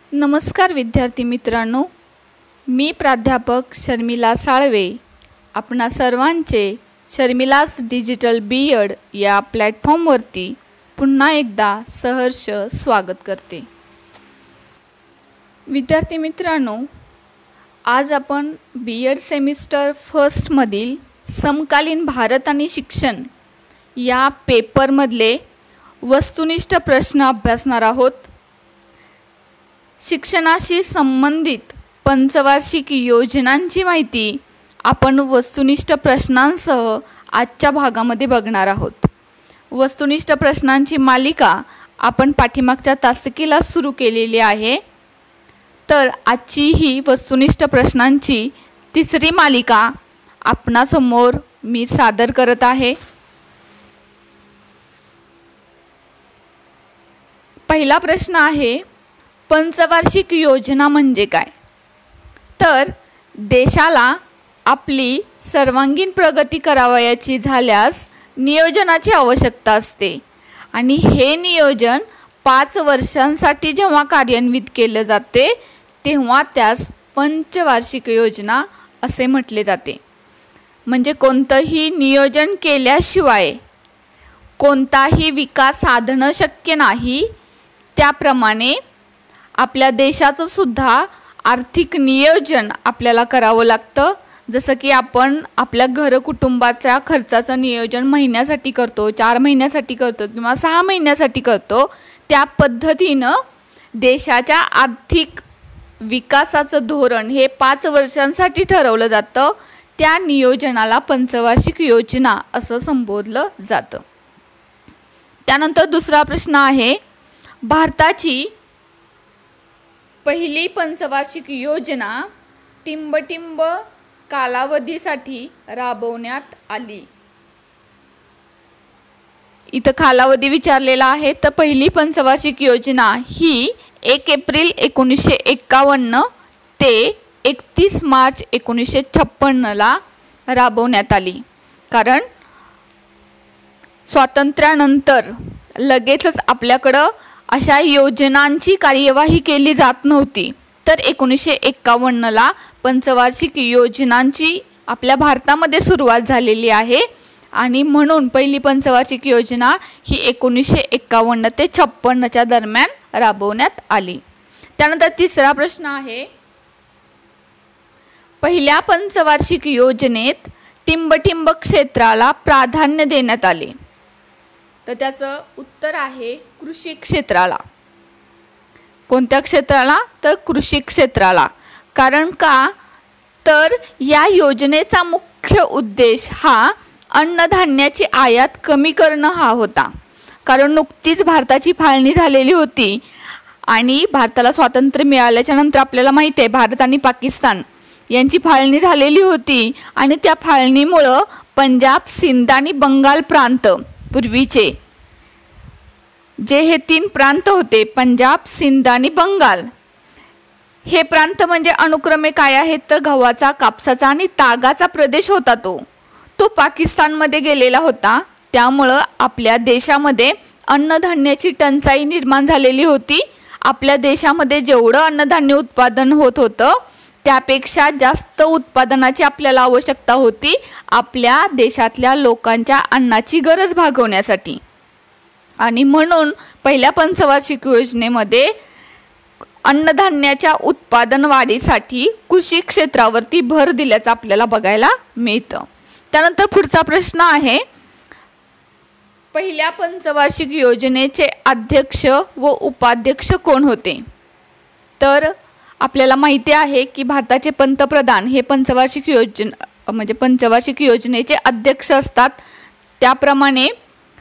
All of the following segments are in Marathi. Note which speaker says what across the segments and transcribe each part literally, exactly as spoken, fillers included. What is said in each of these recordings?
Speaker 1: नमस्कार विद्यार्थी मित्रांनो, मी प्राध्यापक शर्मिला साळवे आपणा सर्वांचे शर्मिलास डिजिटल बी एड या प्लॅटफॉर्मवरती पुन्हा एकदा सहर्ष स्वागत करते। विद्यार्थी मित्रांनो, आज आपण बी एड सेमिस्टर फर्स्ट मधील समकालीन भारत आणि शिक्षण या पेपरमधले वस्तुनिष्ठ प्रश्न अभ्यासणार आहोत। शिक्षणाशी संबंधित पंचवार्षिक योजनांची माहिती आपण वस्तुनिष्ठ प्रश्नांसह आजच्या भागामध्ये बघणार आहोत। वस्तुनिष्ठ प्रश्नांची मालिका आपण पाठीमागच्या तासिकेला सुरू केलेली आहे, तर आजची ही वस्तुनिष्ठ प्रश्नांची तिसरी मालिका आपणासमोर मी सादर करत आहे। पहिला प्रश्न आहे, पंचवार्षिक योजना म्हणजे काय? तर देशाला आपली सर्वांगीण प्रगती करावयाची झाल्यास नियोजनाची आवश्यकता असते आणि हे नियोजन पाच वर्षांसाठी जेव्हा कार्यान्वित केले जाते तेव्हा त्यास पंचवार्षिक योजना असे म्हटले जाते। म्हणजे कोणतेही नियोजन केल्याशिवाय कोणताही विकास साधणे शक्य नाही। त्याप्रमाणे आपल्या देशाचं सुद्धा आर्थिक नियोजन आपल्याला करावं लागतं। जसं की आपण आपल्या घर कुटुंबाच्या खर्चाचं नियोजन महिन्यासाठी करतो, चार महिन्यासाठी करतो किंवा सहा महिन्यासाठी करतो, त्या पद्धतीनं देशाच्या आर्थिक विकासाचं धोरण हे पाच वर्षांसाठी ठरवलं जातं। त्या नियोजनाला पंचवार्षिक योजना असं संबोधलं जातं। त्यानंतर दुसरा प्रश्न आहे, भारताची पहिली पंचवार्षिक योजना टिंबटिंब कालावधीसाठी राबवण्यात आली। इथं कालावधी विचारलेला आहे, तर पहिली पंचवार्षिक योजना ही एक एप्रिल एकोणीसशे एक्कावन्न ते एकतीस मार्च एकोणीसशे छप्पन्नला राबवण्यात आली। कारण स्वातंत्र्यानंतर लगेचच आपल्याकडं अशा योजनांची कार्यवाही केली जात नव्हती, तर एकोणीसशे एक्कावन्नला पंचवार्षिक योजनांची आपल्या भारतामध्ये सुरुवात झालेली आहे आणि म्हणून पहिली पंचवार्षिक योजना ही एकोणीसशे एक्कावन्न ते छप्पन्नच्या दरम्यान राबवण्यात आली। त्यानंतर तिसरा प्रश्न आहे, पहिल्या पंचवार्षिक योजनेत टिंबटिंब क्षेत्राला प्राधान्य देण्यात आले। तर त्याचं उत्तर आहे कृषी क्षेत्राला। कोणत्या क्षेत्राला? तर कृषी क्षेत्राला। कारण का? तर या योजनेचा मुख्य उद्देश हा अन्नधान्याची आयात कमी करणं हा होता। कारण नुकतीच भारताची फाळणी झालेली होती आणि भारताला स्वातंत्र्य मिळाल्याच्या नंतर आपल्याला माहिती आहे भारत आणि पाकिस्तान यांची फाळणी झालेली होती आणि त्या फाळणीमुळं पंजाब, सिंध आणि बंगाल प्रांत, पूर्वीचे जे हे तीन प्रांत होते, पंजाब, सिंध आणि बंगाल, हे प्रांत म्हणजे अनुक्रमे काय आहेत? तर गव्हाचा, कापसाचा आणि तागाचा प्रदेश होता। तो तो पाकिस्तानमध्ये गेलेला होता। त्यामुळं आपल्या देशामध्ये अन्नधान्याची टंचाई निर्माण झालेली होती। आपल्या देशामध्ये जेवढं अन्नधान्य उत्पादन होत होतं त्यापेक्षा जास्त उत्पादनाची आपल्याला आवश्यकता होती आपल्या देशातल्या लोकांच्या अन्नाची गरज भागवण्यासाठी। आणि म्हणून पहिल्या पंचवार्षिक योजनेमध्ये अन्नधान्याच्या उत्पादन वाढीसाठी कृषी क्षेत्रावरती भर दिल्याचं आपल्याला बघायला मिळतं। त्यानंतर पुढचा प्रश्न आहे, पहिल्या पंचवार्षिक योजनेचे अध्यक्ष व उपाध्यक्ष कोण होते? तर आपल्याला माहिती आहे की भारताचे पंतप्रधान हे पंचवार्षिक योजना म्हणजे पंचवार्षिक योजनेचे अध्यक्ष असतात। त्याप्रमाणे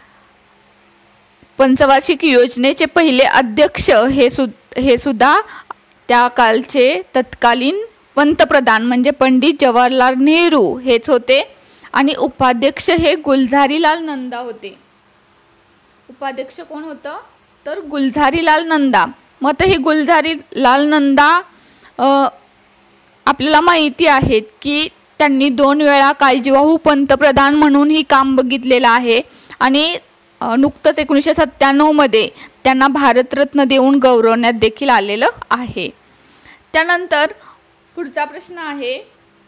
Speaker 1: पंचवार्षिक योजनेचे पहिले अध्यक्ष हे सु हे सुद्धा त्या कालचे तत्कालीन पंतप्रधान म्हणजे पंडित जवाहरलाल नेहरू हेच होते आणि उपाध्यक्ष हे गुलझारीलाल नंदा होते। उपाध्यक्ष कोण होतं? तर गुलझारीलाल नंदा। मग हे गुलझारीलाल नंदा आपल्याला माहिती आहे की त्यांनी दोन वेळा काळजीवाहू पंतप्रधान म्हणून ही काम बघितलेलं आहे आणि नुकतंच एकोणीसशे सत्त्याण्णव मध्ये त्यांना भारतरत्न देऊन गौरवण्यात देखील आलेलं आहे. त्यानंतर पुढचा प्रश्न आहे,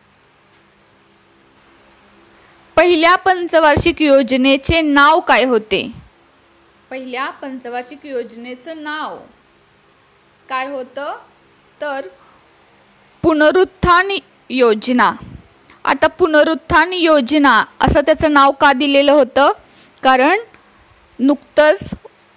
Speaker 1: पहिल्या पंचवार्षिक योजनेचे नाव काय होते? पहिल्या पंचवार्षिक योजनेचं नाव काय होतं? तर पुनरुत्थान योजना. आता पुनरुत्थान योजना असं त्याचं नाव का दिलेलं होतं? कारण नुकतंच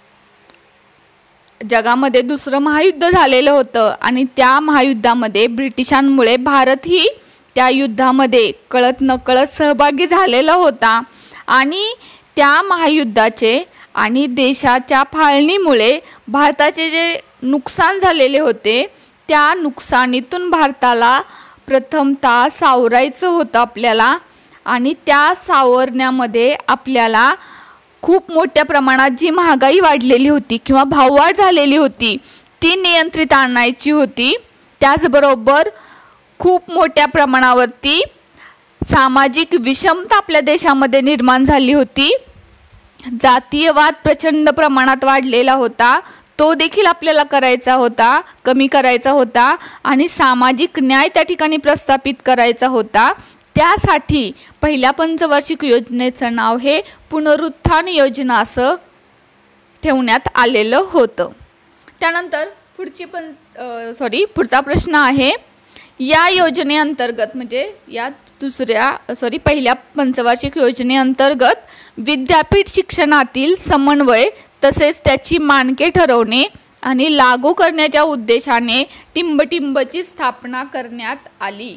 Speaker 1: जगामध्ये दुसरं महायुद्ध झालेलं होतं आणि त्या महायुद्धामध्ये ब्रिटिशांमुळे भारतही त्या युद्धामध्ये कळत नकळत सहभागी झालेला होता आणि त्या महायुद्धाचे आणि देशाच्या फाळणीमुळे भारताचे जे नुकसान झालेले होते त्या नुकसानीतून भारताला प्रथमतः सावरायचं होतं आपल्याला आणि त्या सावरण्यामध्ये आपल्याला खूप मोठ्या प्रमाणात जी महागाई वाढलेली होती किंवा भाववाढ झालेली होती ती नियंत्रित आणायची होती. त्याचबरोबर खूप मोठ्या प्रमाणावरती सामाजिक विषमता आपल्या देशामध्ये निर्माण झाली होती. जातीयवाद प्रचंड प्रमाणात वाढलेला होता, तो देखील आपल्याला करायचा होता, कमी करायचा होता आणि सामाजिक न्याय त्या ठिकाणी प्रस्थापित करायचा होता. त्यासाठी पहिल्या पंचवार्षिक योजनेचं नाव हे पुनरुत्थान योजना असं ठेवण्यात आलेलं होतं. त्यानंतर पुढची पण सॉरी पुढचा प्रश्न आहे, या योजनेअंतर्गत म्हणजे या दुसऱ्या सॉरी पहिल्या पंचवार्षिक योजनेअंतर्गत विद्यापीठ शिक्षणातील समन्वय तसेच त्याची मानके ठरवणे आणि लागू करण्याच्या उद्देशाने टिंबटिंबची स्थापना करण्यात आली.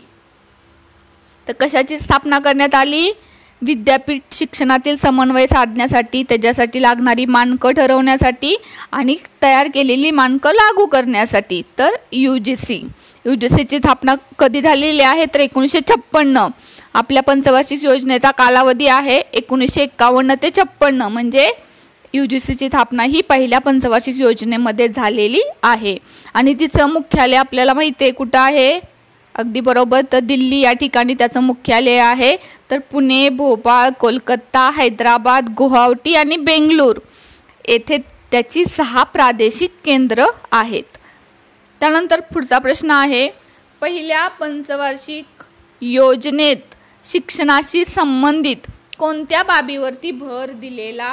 Speaker 1: तर कशाची स्थापना करण्यात आली? विद्यापीठ शिक्षणातील समन्वय साधण्यासाठी, त्याच्यासाठी लागणारी मानकं ठरवण्यासाठी आणि तयार केलेली मानकं लागू करण्यासाठी. तर U G C U G सीची स्थापना कधी झालेली आहे? तर एकोणीसशे छप्पन्न. आपल्या पंचवार्षिक योजनेचा कालावधी आहे एकोणीसशे एक्कावन्न ते छप्पन्न, म्हणजे यू जी सीची स्थापना ही पहिल्या पंचवार्षिक योजनेमध्ये झालेली आहे. आणि तिचं मुख्यालय आपल्याला माहिती आहे कुठं आहे? अगदी बरोबर, तर दिल्ली या ठिकाणी त्याचं मुख्यालय आहे. तर पुणे, भोपाळ, कोलकाता, हैदराबाद, गुवाहाटी आणि बेंगळूर येथे त्याची सहा प्रादेशिक केंद्र आहेत. त्यानंतर पुढचा प्रश्न आहे, पहिल्या पंचवार्षिक योजनेत शिक्षणाशी संबंधित कोणत्या बाबीवरती भर दिलेला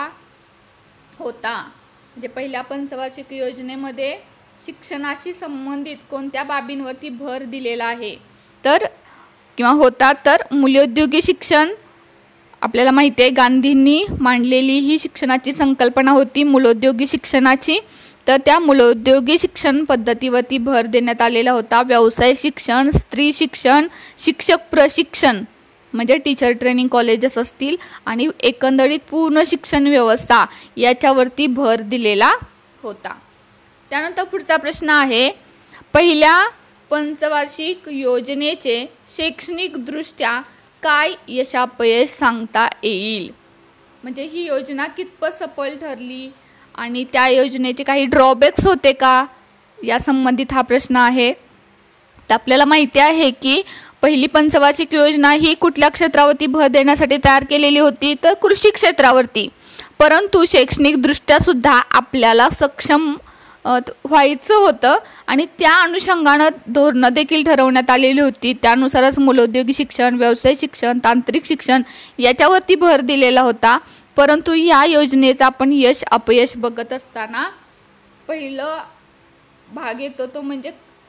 Speaker 1: होता? म्हणजे पहिल्या पंचवार्षिक योजनेमध्ये शिक्षणाशी संबंधित कोणत्या बाबींवरती भर दिलेला आहे तर किंवा होता? तर मूल्योद्योगी शिक्षण. आपल्याला माहिती आहे गांधींनी मांडलेली ही शिक्षणाची संकल्पना होती मूलोद्योगी शिक्षणाची. तर त्या मूलोद्योगी शिक्षण पद्धतीवरती भर देण्यात आलेला होता. व्यवसाय शिक्षण, स्त्री शिक्षण, शिक्षक प्रशिक्षण म्हणजे टीचर ट्रेनिंग कॉलेजेस असतील आणि एकंदरीत पूर्ण शिक्षण व्यवस्था याच्यावरती भर दिलेला होता. त्यानंतर पुढचा प्रश्न आहे, पहिल्या पंचवार्षिक योजनेचे शैक्षणिकदृष्ट्या काय यशापयश सांगता येईल? म्हणजे ही योजना कितपत सफल ठरली आणि त्या योजनेचे काही ड्रॉबॅक्स होते का या संबंधित हा प्रश्न आहे. तर आपल्याला माहिती आहे की पहिली पंचवार्षिक योजना ही कुठल्या क्षेत्रावरती भर देण्यासाठी तयार केलेली होती? तर कृषी क्षेत्रावरती. परंतु शैक्षणिकदृष्ट्या सुद्धा आपल्याला सक्षम व्हायचं होतं आणि त्या अनुषंगानं धोरणं देखील ठरवण्यात आलेली होती. त्यानुसारच मूलोद्योगी शिक्षण, व्यवसाय शिक्षण, तांत्रिक शिक्षण याच्यावरती भर दिलेला होता. परंतु या योजनेचा आपण यश अपयश बघत असताना पहिलं भाग येतो तो म्हणजे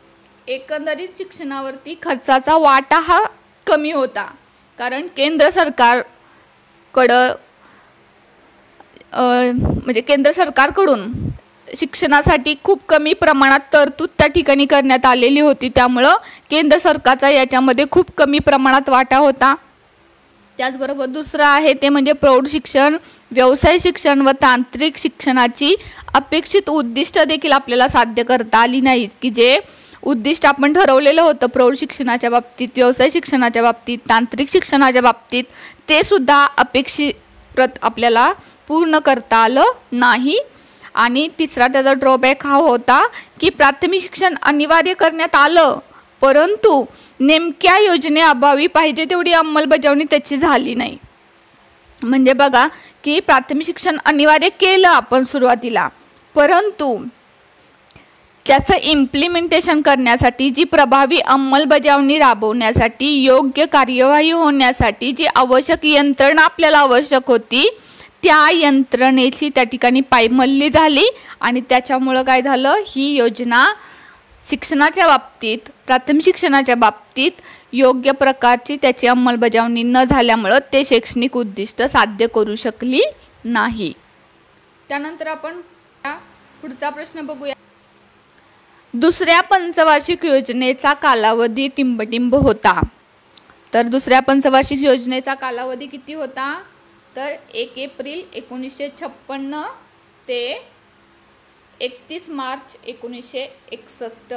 Speaker 1: एकंदरीत शिक्षणावरती खर्चाचा वाटा हा कमी होता. कारण केंद्र सरकारकडं म्हणजे केंद्र सरकारकडून शिक्षणासाठी खूप कमी प्रमाणात तरतूद त्या ठिकाणी करण्यात आलेली होती. त्यामुळं केंद्र सरकारचा याच्यामध्ये खूप कमी प्रमाणात वाटा होता. त्याचबरोबर दुसरं आहे ते म्हणजे प्रौढ शिक्षण, व्यवसाय शिक्षण व तांत्रिक शिक्षणाची अपेक्षित उद्दिष्ट देखील आपल्याला साध्य करता आली नाहीत. की जे उद्दिष्ट आपण ठरवलेलं होतं प्रौढ शिक्षणाच्या बाबतीत, व्यवसाय शिक्षणाच्या बाबतीत, तांत्रिक शिक्षणाच्या बाबतीत, ते सुद्धा अपेक्षित आपल्याला पूर्ण करता आलं नाही. आणि तिसरा त्याचा ड्रॉबॅक हा होता की प्राथमिक शिक्षण अनिवार्य करण्यात आलं, परंतु नेमक्या योजनेअभावी पाहिजे तेवढी अंमलबजावणी त्याची झाली नाही. म्हणजे बघा की प्राथमिक शिक्षण अनिवार्य केलं आपण सुरुवातीला, परंतु त्याचं इम्प्लिमेंटेशन करण्यासाठी, जी प्रभावी अंमलबजावणी राबवण्यासाठी, योग्य कार्यवाही होण्यासाठी जी आवश्यक यंत्रणा आपल्याला आवश्यक होती, त्या यंत्रणेची त्या ठिकाणी पायमल्ली झाली आणि त्याच्यामुळं काय झालं, ही योजना शिक्षणाच्या बाबतीत, प्राथमिक शिक्षणाच्या बाबतीत योग्य प्रकारची त्याची अंमलबजावणी न झाल्यामुळं ते शैक्षणिक उद्दिष्ट साध्य करू शकली नाही. त्यानंतर आपण पुढचा प्रश्न बघूया. दुसऱ्या पंचवार्षिक योजनेचा कालावधी टिंबटिंब होता. तर दुसऱ्या पंचवार्षिक योजनेचा कालावधी किती होता, तर एक एप्रिल एकोणीसशे छप्पन्न ते एकतीस मार्च एकोणीसशे एकसष्ट.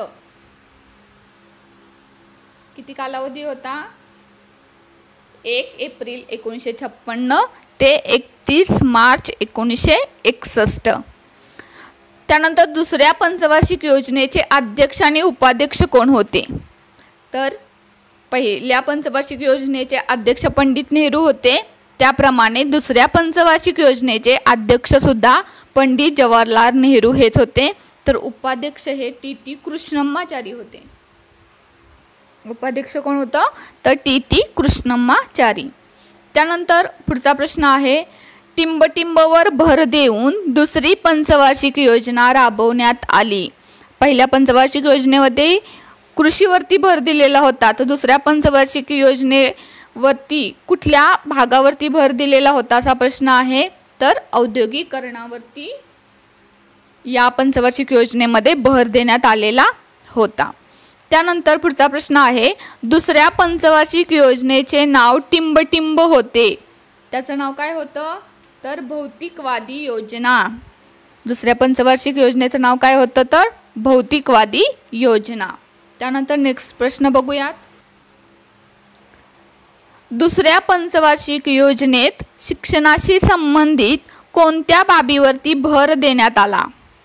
Speaker 1: किती कालावधी होता, एक एप्रिल एकोणीसशे छप्पन्न ते एकतीस मार्च एकोणीसशे एकसष्ट. त्यानंतर दुसऱ्या पंचवार्षिक योजनेचे अध्यक्ष आणि उपाध्यक्ष कोण होते, तर पहिल्या पंचवार्षिक योजनेचे अध्यक्ष पंडित नेहरू होते. त्याप्रमाणे दुसऱ्या पंचवार्षिक योजनेचे अध्यक्षसुद्धा पंडित जवाहरलाल नेहरू हेच होते. तर उपाध्यक्ष हे टी टी कृष्णम्माचारी होते. उपाध्यक्ष कोण होतं, तर टी टी कृष्णम्माचारी. त्यानंतर पुढचा प्रश्न आहे, टिंबटिंबवर भर देऊन दुसरी पंचवार्षिक योजना राबवण्यात आली. पहिल्या पंचवार्षिक योजनेमध्ये कृषीवरती भर दिलेला होता, तर दुसऱ्या पंचवार्षिक योजनेवरती कुठल्या भागावरती भर दिलेला होता असा प्रश्न आहे, तर औद्योगिकरणावरती या पंचवार्षिक योजनेमध्ये भर देण्यात आलेला होता. त्यानंतर पुढचा प्रश्न आहे, दुसऱ्या पंचवार्षिक योजनेचे नाव टिंबटिंब होते, त्याचं नाव काय होतं, तर भौतिकवादी योजना. दुसऱ्या पंचवार्षिक योजनेचं नाव काय होतं, तर भौतिकवादी योजना. त्यानंतर नेक्स्ट प्रश्न बघूयात. दुसऱ्या पंचवार्षिक योजनेत शिक्षणाशी संबंधित कोणत्या बाबीवरती भर देण्यात आला.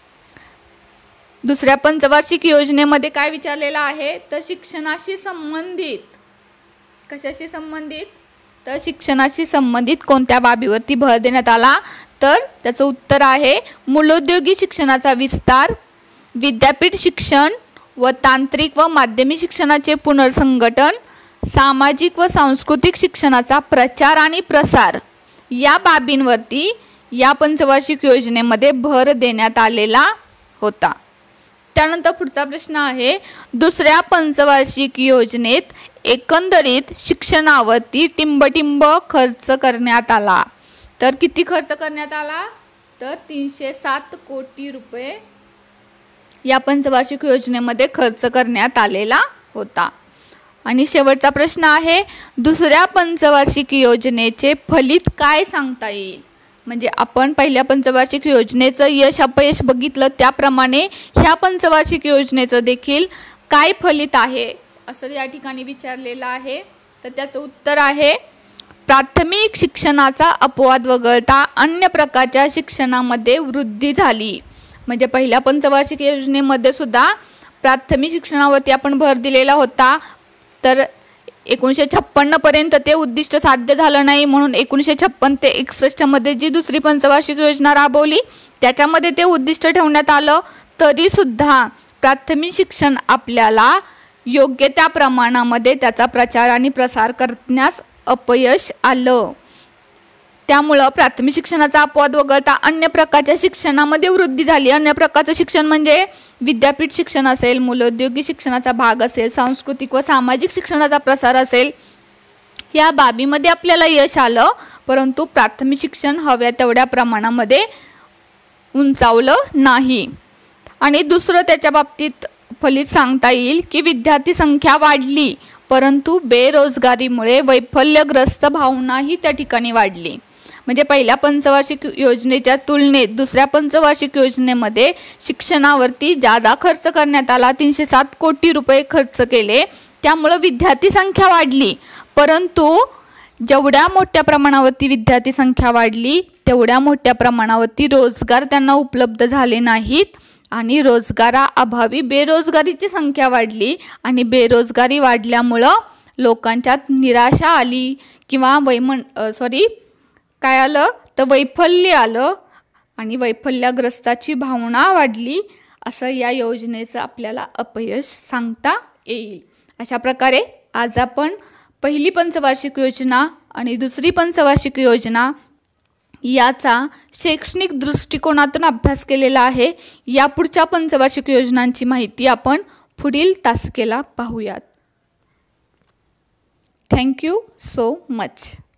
Speaker 1: दुसऱ्या पंचवार्षिक योजनेमध्ये काय विचारलेलं आहे, तर शिक्षणाशी संबंधित, कशाशी संबंधित, तर शिक्षणाशी संबंधित कोणत्या बाबीवरती भर देण्यात आला, तर त्याचं उत्तर आहे मूलोद्योगी शिक्षणाचा विस्तार, विद्यापीठ शिक्षण व तांत्रिक व माध्यमिक शिक्षणाचे पुनर्संघटन, सामाजिक व सांस्कृतिक शिक्षणाचा प्रचार आणि प्रसार या बाबींवरती या पंचवार्षिक योजनेमध्ये भर देण्यात आलेला होता. त्यानंतर पुढचा प्रश्न आहे, दुसऱ्या पंचवार्षिक योजनेत एकंदरीत शिक्षणावरती टिंबटिंब खर्च करण्यात आला. तर किती खर्च करण्यात आला, तर तीनशे सात कोटी रुपये या पंचवार्षिक योजनेमध्ये खर्च करण्यात आलेला होता. आणि शेवटचा प्रश्न आहे, दुसऱ्या पंचवार्षिक योजनेचे फलित काय सांगता येईल. म्हणजे आपण पहिल्या पंचवार्षिक योजनेचं यश अपयश बघितलं, त्याप्रमाणे ह्या पंचवार्षिक योजनेचं देखील काय फलित आहे असं या ठिकाणी विचारलेलं आहे. तर त्याचं उत्तर आहे, प्राथमिक शिक्षणाचा अपवाद वगळता अन्य प्रकारच्या शिक्षणामध्ये वृद्धी झाली. म्हणजे पहिल्या पंचवार्षिक योजनेमध्ये सुद्धा प्राथमिक शिक्षणावरती आपण भर दिलेला होता, तर एकोणीसशे छप्पन्नपर्यंत ते उद्दिष्ट साध्य झालं नाही, म्हणून एकोणीसशे छप्पन्न ते एकसष्टमध्ये जी दुसरी पंचवार्षिक योजना राबवली त्याच्यामध्ये ते उद्दिष्ट ठेवण्यात आलं. तरीसुद्धा प्राथमिक शिक्षण आपल्याला योग्य त्या प्रमाणामध्ये त्याचा प्रचार आणि प्रसार करण्यास अपयश आलं. त्यामुळं प्राथमिक शिक्षणाचा अपवाद वगळता अन्य प्रकारच्या शिक्षणामध्ये वृद्धी झाली. अन्य प्रकारचं शिक्षण म्हणजे विद्यापीठ शिक्षण असेल, मूलोद्योगी शिक्षणाचा भाग असेल, सांस्कृतिक व सामाजिक शिक्षणाचा प्रसार असेल, या बाबीमध्ये आपल्याला यश आलं, परंतु प्राथमिक शिक्षण हव्या तेवढ्या प्रमाणामध्ये उंचावलं नाही. आणि दुसरं त्याच्या बाबतीत फलित सांगता येईल की विद्यार्थी संख्या वाढली, परंतु बेरोजगारीमुळे वैफल्यग्रस्त भावनाही त्या ठिकाणी वाढली. म्हणजे पहिल्या पंचवार्षिक योजनेच्या तुलनेत दुसऱ्या पंचवार्षिक योजनेमध्ये शिक्षणावरती जादा खर्च करण्यात आला, तीनशे सात कोटी रुपये खर्च केले, त्यामुळं विद्यार्थी संख्या वाढली. परंतु जेवढ्या मोठ्या प्रमाणावरती विद्यार्थी संख्या वाढली तेवढ्या मोठ्या प्रमाणावरती रोजगार त्यांना उपलब्ध झाले नाहीत आणि रोजगाराअभावी बेरोजगारीची संख्या वाढली आणि बेरोजगारी वाढल्यामुळं लोकांच्यात निराशा आली किंवा वैमन सॉरी काय आलं तर वैफल्य आलं आणि वैफल्यग्रस्ताची भावना वाढली असं या योजनेचं आपल्याला अपयश सांगता येईल. अशा प्रकारे आज आपण पहिली पंचवार्षिक योजना आणि दुसरी पंचवार्षिक योजना याचा शैक्षणिक दृष्टिकोनातून अभ्यास केलेला आहे. यापुढच्या पंचवार्षिक योजनांची माहिती आपण पुढील तासिकेला पाहूयात. Thank you so much.